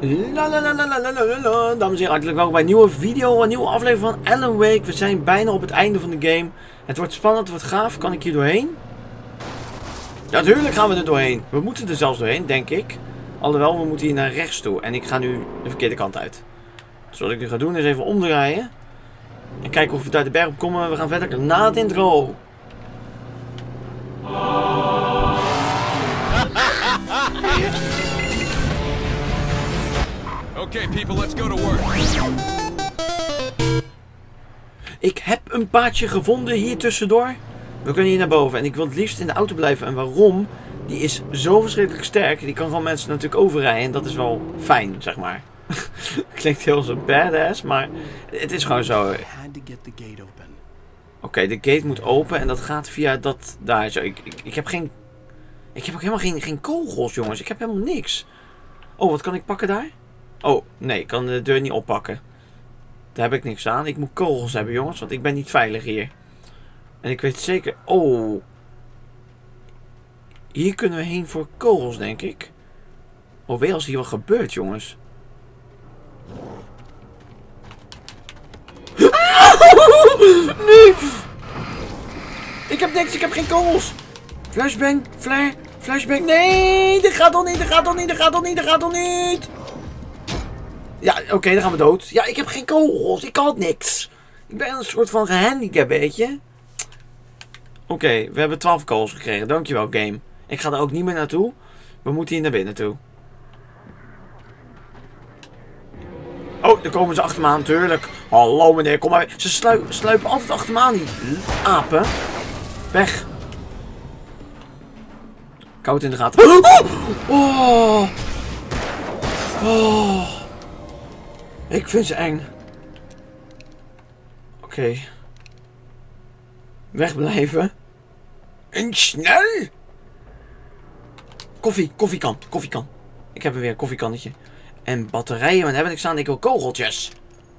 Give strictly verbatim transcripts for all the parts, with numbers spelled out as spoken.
La la la la la la la la. Dames en heren, hartelijk welkom bij een nieuwe video, een nieuwe aflevering van Alan Wake. We zijn bijna op het einde van de game. Het wordt spannend, het wordt gaaf. Kan ik hier doorheen? Ja, natuurlijk gaan we er doorheen. We moeten er zelfs doorheen, denk ik. Alhoewel, we moeten hier naar rechts toe. En ik ga nu de verkeerde kant uit. Dus wat ik nu ga doen is even omdraaien. En kijken of we uit de berg op komen. We gaan verder na het intro. Okay, people, let's go to work. Ik heb een paadje gevonden hier tussendoor. We kunnen hier naar boven. En ik wil het liefst in de auto blijven. En waarom? Die is zo verschrikkelijk sterk. Die kan gewoon mensen natuurlijk overrijden. En dat is wel fijn, zeg maar. Klinkt heel zo badass, maar het is gewoon zo. Oké, okay, de gate moet open. En dat gaat via dat daar zo. Ik, ik, ik heb geen... Ik heb ook helemaal geen, geen kogels, jongens. Ik heb helemaal niks. Oh, wat kan ik pakken daar? Oh, nee, ik kan de deur niet oppakken. Daar heb ik niks aan. Ik moet kogels hebben, jongens, want ik ben niet veilig hier. En ik weet zeker... Oh. Hier kunnen we heen voor kogels, denk ik. Oh, weer als hier wat gebeurt, jongens. Nee! Ik heb niks, ik heb geen kogels. Flashbang, flare, flashbang. Nee, dit gaat toch niet, dit gaat toch niet, dit gaat toch niet, dit gaat toch niet. Ja, oké, okay, dan gaan we dood. Ja, ik heb geen kogels. Ik had niks. Ik ben een soort van gehandicapt, weet je. Oké, okay, we hebben twaalf kogels gekregen. Dankjewel, game. Ik ga er ook niet meer naartoe. We moeten hier naar binnen toe. Oh, daar komen ze achter me aan, tuurlijk. Hallo meneer, kom maar. Ze slui sluipen altijd achter me aan, die apen. Weg. Koud in de gaten. Oh. Oh. Ik vind ze eng. Oké. Okay. Wegblijven. En snel. Koffie, koffiekan, koffiekan. Ik heb er weer een koffiekannetje. En batterijen, maar daar heb ik staan. Ik wil kogeltjes.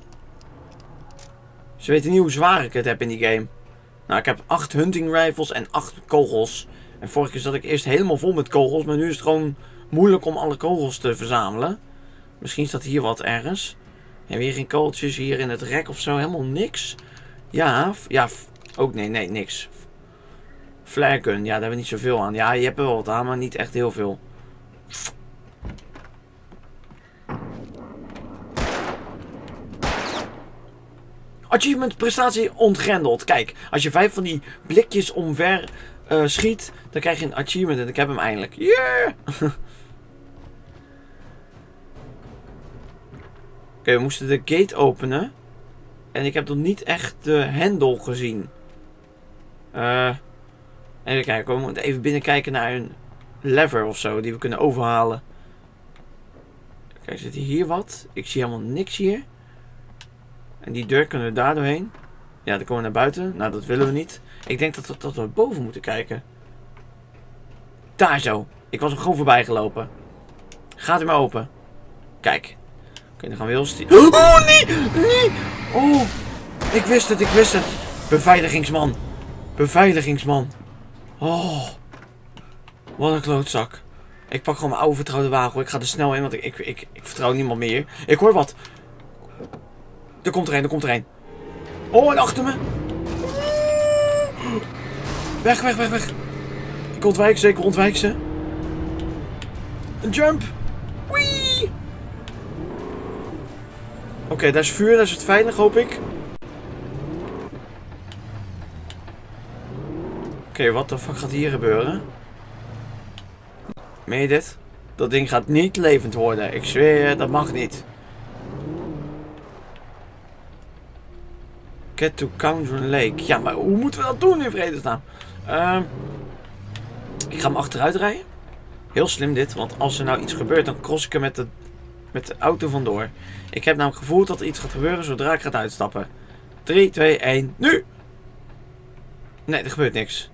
Ze weten niet hoe zwaar ik het heb in die game. Nou, ik heb acht hunting rifles en acht kogels. En vorige keer zat ik eerst helemaal vol met kogels. Maar nu is het gewoon moeilijk om alle kogels te verzamelen. Misschien staat hier wat ergens. En weer geen kogeltjes hier in het rek of zo. Helemaal niks. Ja, ja, ook nee, nee, niks. Flare gun, ja, daar hebben we niet zoveel aan. Ja, je hebt er wel wat aan, maar niet echt heel veel. Achievement prestatie ontgrendeld. Kijk, als je vijf van die blikjes omver uh, schiet, dan krijg je een achievement. En ik heb hem eindelijk. Yeah! Oké, okay, we moesten de gate openen. En ik heb nog niet echt de hendel gezien. Uh, even kijken, we moeten even binnenkijken naar een lever of zo die we kunnen overhalen. Kijk, zit hier wat? Ik zie helemaal niks hier. En die deur kunnen we daar doorheen. Ja, dan komen we naar buiten. Nou, dat willen we niet. Ik denk dat we, dat we boven moeten kijken. Daar zo. Ik was hem gewoon voorbij gelopen. Gaat hij maar open. Kijk. Oké, okay, dan gaan we heel stil. Oh, nee! Nee! Oh, ik wist het, ik wist het. Beveiligingsman. Beveiligingsman. Oh. Wat een klootzak. Ik pak gewoon mijn oude vertrouwde wagen. Ik ga er snel in, want ik, ik, ik, ik vertrouw niemand meer. Ik hoor wat. Er komt er een, er komt er een. Oh, en achter me. Weg, weg, weg, weg. Ik ontwijk ze, ik ontwijk ze. Een jump. Wee. Oké, okay, daar is vuur, daar is het veilig, hoop ik. Oké, okay, wat de fuck gaat hier gebeuren? Meen je dit? Dat ding gaat niet levend worden. Ik zweer, dat mag niet. Get to Counter Lake. Ja, maar hoe moeten we dat doen in vredesnaam? Uh, ik ga hem achteruit rijden. Heel slim dit, want als er nou iets gebeurt, dan cross ik er met de, met de auto vandoor. Ik heb namelijk gevoeld dat er iets gaat gebeuren zodra ik ga uitstappen. drie, twee, één, nu! Nee, er gebeurt niks.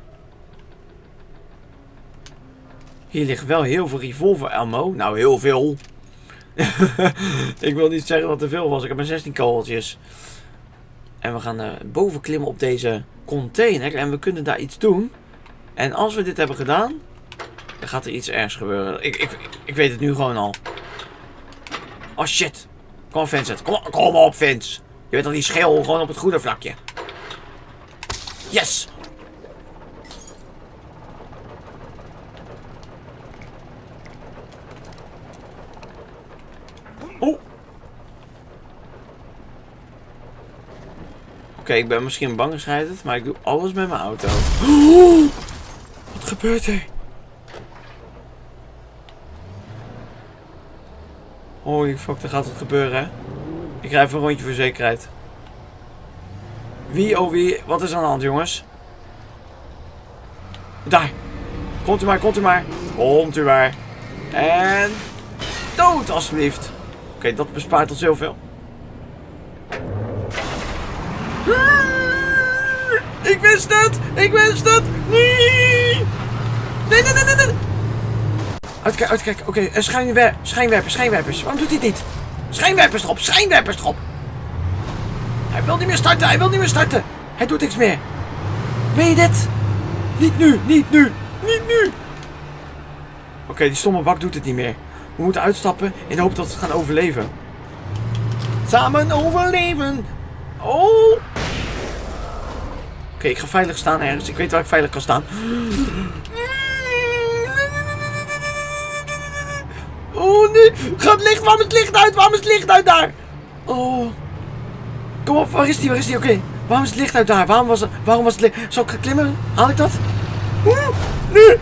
Hier ligt wel heel veel revolver ammo. Nou, heel veel. Ik wil niet zeggen dat er veel was. Ik heb maar zestien kogeltjes. En we gaan uh, boven klimmen op deze container. En we kunnen daar iets doen. En als we dit hebben gedaan, dan gaat er iets ergs gebeuren. Ik, ik, ik weet het nu gewoon al. Oh shit. Kom op Vincent. Kom op, kom op Vince. Je weet al die schil gewoon op het goede vlakje. Yes. Oh. Oké, okay, ik ben misschien bang gescheiden, maar ik doe alles met mijn auto. Oh, wat gebeurt er? Holy fuck, er gaat wat gebeuren, hè? Ik rij even een rondje voor zekerheid. Wie, oh wie, wat is aan de hand, jongens? Daar. Komt u maar, komt u maar. Komt u maar. En... dood, alsjeblieft. Oké, okay, dat bespaart ons heel veel. Ik wist het! Ik wist het! Nee! Nee, nee, nee, nee, nee! Uitkijk, uitkijk. Oké, okay, schijnwer schijnwerpers, schijnwerpers. Waarom doet hij het niet? Schijnwerpers erop, schijnwerpers erop. Hij wil niet meer starten, hij wil niet meer starten. Hij doet niks meer. Meen je dit? Niet nu, niet nu, niet nu. Oké, okay, die stomme bak doet het niet meer. We moeten uitstappen in de hoop dat we het gaan overleven. Samen overleven. Oh. Oké, okay, ik ga veilig staan ergens. Ik weet waar ik veilig kan staan. Oh nee, gaat licht, waarom is het licht uit? Waarom is het licht uit daar? Oh. Kom op, waar is die? Waar is die? Oké, okay. Waarom is het licht uit daar? Waarom was het, waarom was het licht? Zal ik klimmen? Haal ik dat? Nee.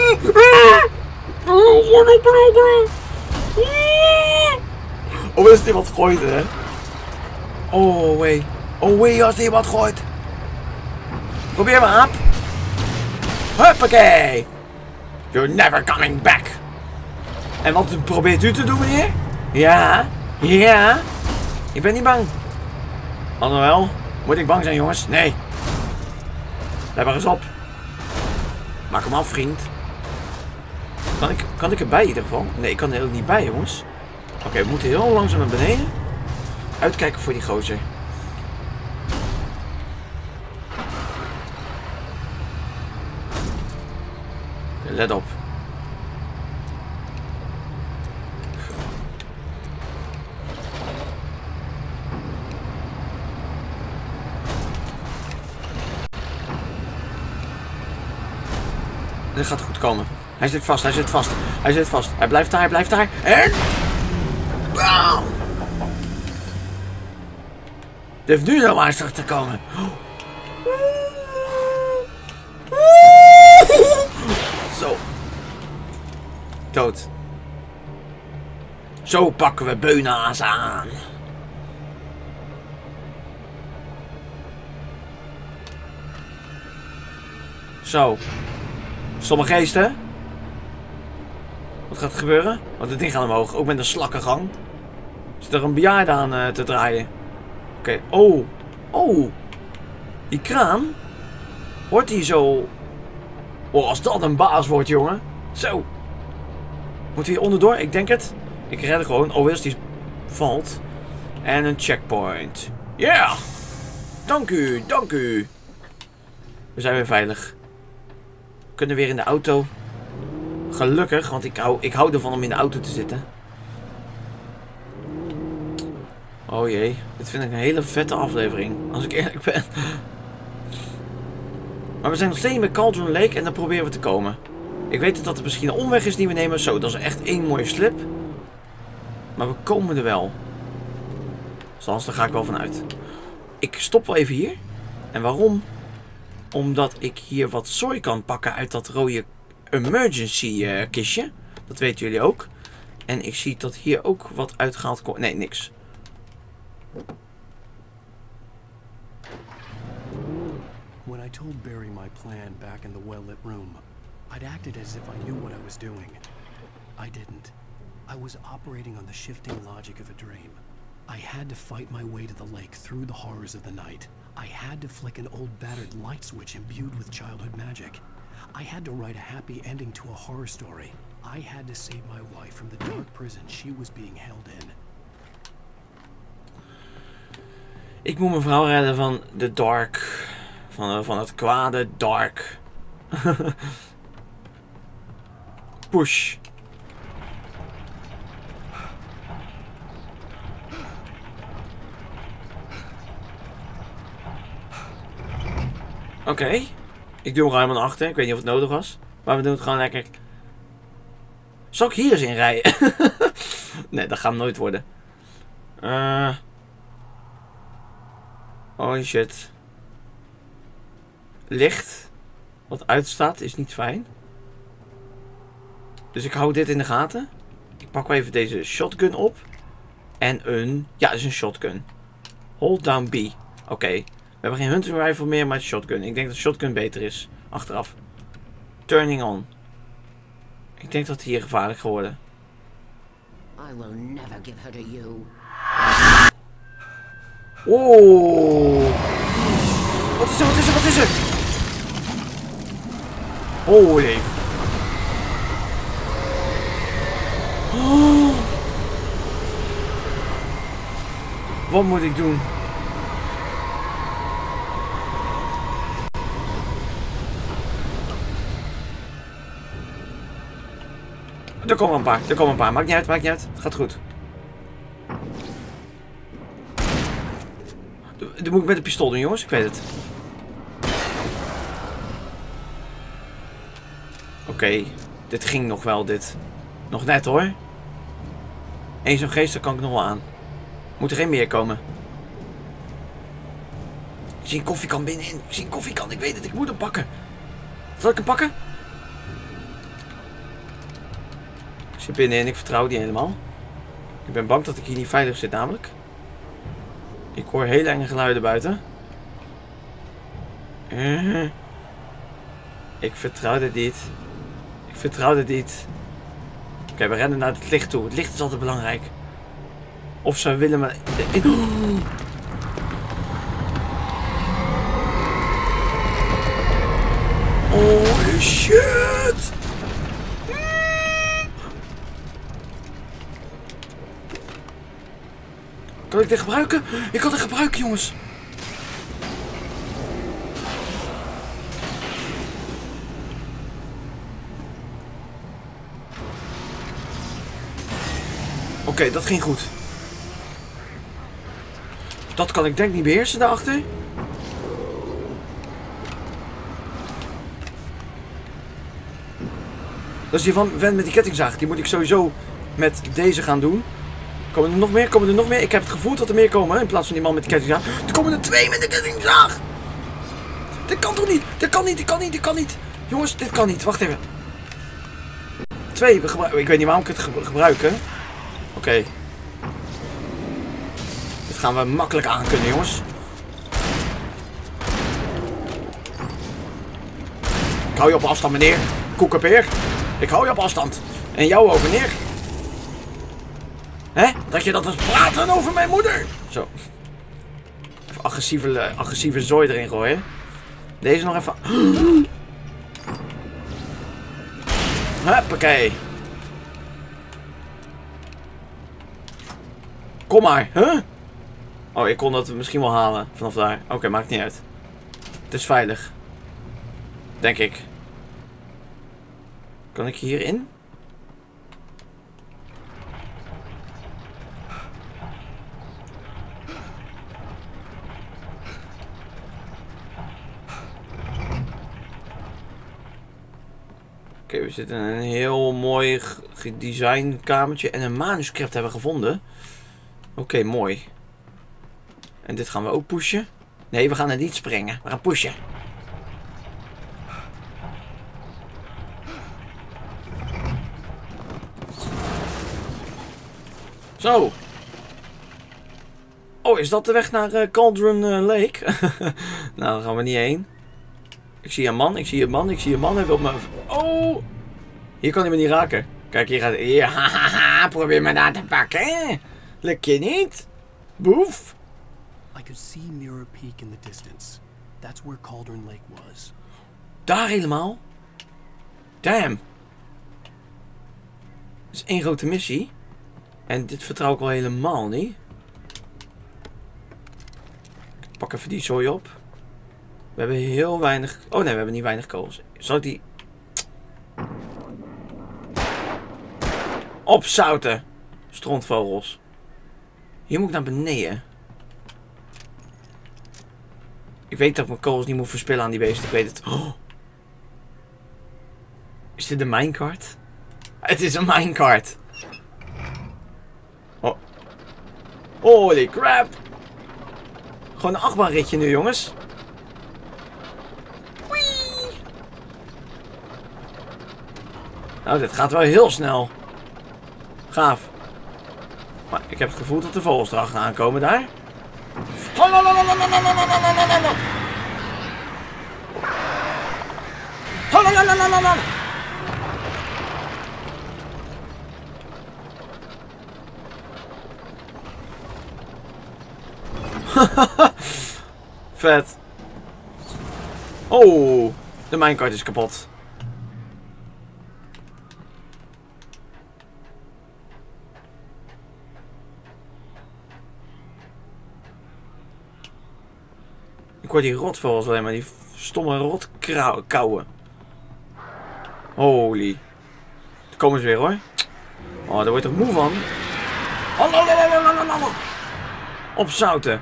Oh, is die wat gooit, hè? Oh, wee. Oh, wee, als die wat gooit. Probeer maar, aap. Huppakee. You're never coming back. En wat probeert u te doen, meneer? Ja, ja. Ik ben niet bang. Alhoewel, moet ik bang zijn, jongens? Nee. Let maar eens op. Maak hem af, vriend. Kan ik, kan ik erbij in ieder geval? Nee, ik kan er ook niet bij, jongens. Oké, okay, we moeten heel langzaam naar beneden. Uitkijken voor die gozer. Okay, let op. Dit gaat goed komen. Hij zit vast, hij zit vast. Hij zit vast. Hij blijft daar, hij blijft daar. En... bam! Het heeft nu zo aardig te komen. Zo. Dood. Zo pakken we Beunaas aan. Zo. Stomme geesten. Wat gaat er gebeuren? Want dit ding gaat omhoog. Ook met een slakkengang. Zit er een bejaarde aan uh, te draaien. Oké. Okay. Oh. Oh. Die kraan. Hoort die zo... oh, als dat een baas wordt, jongen. Zo. Moet hij onderdoor? Ik denk het. Ik red gewoon. Oh, is die valt. En een checkpoint. Ja. Yeah. Dank u. Dank u. We zijn weer veilig. We kunnen weer in de auto. Gelukkig, want ik hou, ik hou ervan om in de auto te zitten. Oh jee, dit vind ik een hele vette aflevering, als ik eerlijk ben. Maar we zijn nog steeds bij Cauldron Lake en daar proberen we te komen. Ik weet dat het misschien een omweg is die we nemen. Zo, dat is echt één mooie slip. Maar we komen er wel. Zoals, daar ga ik wel vanuit. Ik stop wel even hier. En waarom? Omdat ik hier wat zooi kan pakken uit dat rode emergency uh, kistje. Dat weten jullie ook. En ik zie dat hier ook wat uitgehaald komt. Nee, niks. When I told Barry my plan back in the well-lit room, I'd acted as if I knew what I was doing. I didn't. I was operating on the shifting logic of a dream. I had to fight my way to the lake through the horrors of the night. I had to flick an old battered light switch imbued with childhood magic. I had to write a happy ending to a horror story. I had to save my wife from the dark prison she was being held in. Ik moet mijn vrouw redden van de dark. Van, van het kwade dark. Push. Oké. Okay. Ik doe hem ruim naar achter. Ik weet niet of het nodig was. Maar we doen het gewoon lekker. Zal ik hier eens in rijden? Nee, dat gaat hem nooit worden. Uh... Oh shit. Licht. Wat uitstaat is niet fijn. Dus ik hou dit in de gaten. Ik pak wel even deze shotgun op. En een... Ja, dat is een shotgun. Hold down B. Oké. Okay. We hebben geen hunting rifle meer, maar shotgun. Ik denk dat shotgun beter is. Achteraf. Turning on. Ik denk dat het hier gevaarlijk geworden. I will never give her to you. Oh. Wat is er, wat is er, wat is er? Holy. Oh. Wat moet ik doen? Er komen een paar, er komen een paar. Maakt niet uit, maakt niet uit. Het gaat goed. Dat moet ik met een pistool doen, jongens. Ik weet het. Oké. Okay. Dit ging nog wel, dit. Nog net, hoor. Eén zo'n geest, daar kan ik nog wel aan. Moet er geen meer komen. Ik zie een koffiekan binnenin. Ik zie een koffiekan. Ik weet het, ik moet hem pakken. Zal ik hem pakken? Ik zit binnenin, ik vertrouw die helemaal. Ik ben bang dat ik hier niet veilig zit, namelijk. Ik hoor hele enge geluiden buiten. Uh, ik vertrouw dit niet. Ik vertrouw dit niet. Oké, okay, we rennen naar het licht toe. Het licht is altijd belangrijk. Of ze willen me... Oh shit! Kan ik dit gebruiken? Ik kan het gebruiken, jongens. Oké, okay, dat ging goed. Dat kan ik denk niet beheersen daarachter. Dat is die van vent met die kettingzaag. Die moet ik sowieso met deze gaan doen. Komen er nog meer? Komen er nog meer? Ik heb het gevoel dat er meer komen. In plaats van die man met die kettingzaag. Er komen er twee met de kettingzaag. Dit kan toch niet? Dit kan niet, dit kan niet, dit kan niet. Jongens, dit kan niet. Wacht even. Twee. We gebruiken. Ik weet niet waarom ik het ge gebruiken. Oké. Okay. Dit gaan we makkelijk aankunnen, jongens. Ik hou je op afstand, meneer. Koekenpeer. Ik hou je op afstand. En jou ook, meneer. Hè? Dat je dat eens praten over mijn moeder. Zo. Even agressieve, agressieve zooi erin gooien. Deze nog even. Huppakee. Kom maar, huh? Oh, ik kon dat misschien wel halen vanaf daar. Oké, okay, maakt niet uit. Het is veilig. Denk ik. Kan ik hierin? Oké, okay, we zitten in een heel mooi gedesigned kamertje en een manuscript hebben gevonden. Oké, okay, mooi. En dit gaan we ook pushen. Nee, we gaan er niet springen. We gaan pushen. Zo. Oh, is dat de weg naar uh, Cauldron uh, Lake? Nou, daar gaan we niet heen. Ik zie een man, ik zie een man, ik zie een man. Hij wil me... Oh! Hier kan hij me niet raken. Kijk, hier gaat hij... Hier, hahaha, probeer me daar te pakken. Lukt je niet? Boef. I could see Mirror Peak in the distance. That's where Cauldron Lake was. Daar helemaal? Damn. Dat is één grote missie. En dit vertrouw ik wel helemaal niet. Ik pak even die zooi op. We hebben heel weinig... Oh nee, we hebben niet weinig kogels. Zal ik die... Opzouten. Strontvogels. Hier moet ik naar beneden. Ik weet dat ik mijn kogels niet moet verspillen aan die beesten. Ik weet het. Oh. Is dit een minecart? Het is een minecart. Oh. Holy crap. Gewoon een achtbaanritje nu, jongens. Whee. Nou, dit gaat wel heel snel. Gaaf. Maar ik heb het gevoel dat de vogels erachteraan komen daar. Vet. Oh, de minecart is kapot. Ik hoor die rotvogels alleen maar, die stomme rotkauwen. Holy. Daar komen ze weer hoor. Oh, daar word je toch moe van? Opzouten.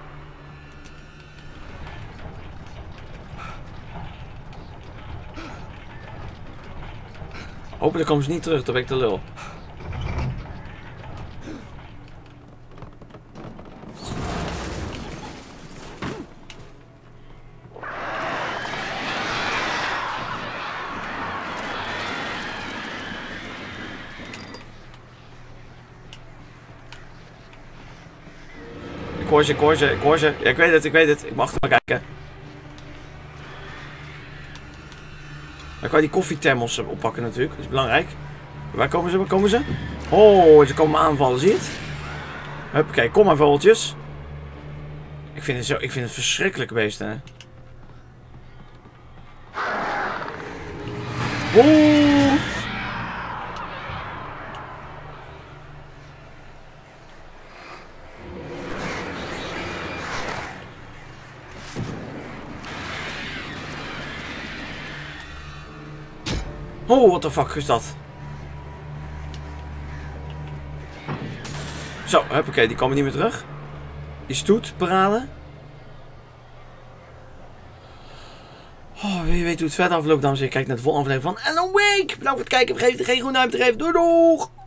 Hopelijk komen ze niet terug, dan ben ik de lul. Ik hoor ze, ik hoor ze, ik hoor ze. Ja, ik weet het, ik weet het. Ik mag er maar kijken. Dan kan je die koffiethermos oppakken natuurlijk. Dat is belangrijk. Waar komen ze? Waar komen ze? Oh, ze komen me aanvallen, zie je het? Huppakee, kom maar vogeltjes. Ik vind het zo, ik vind het verschrikkelijke beesten, hè. Oeh. Oh, what the fuck is dat? Zo, huppakee, die komen niet meer terug. Die stoetparade. Oh, wie weet hoe het verder afloopt, dames en heren. Kijk naar de volgende aflevering van Alan Wake. Bedankt voor het kijken. Vergeet geen groen duimpje te geven. Doei doeg!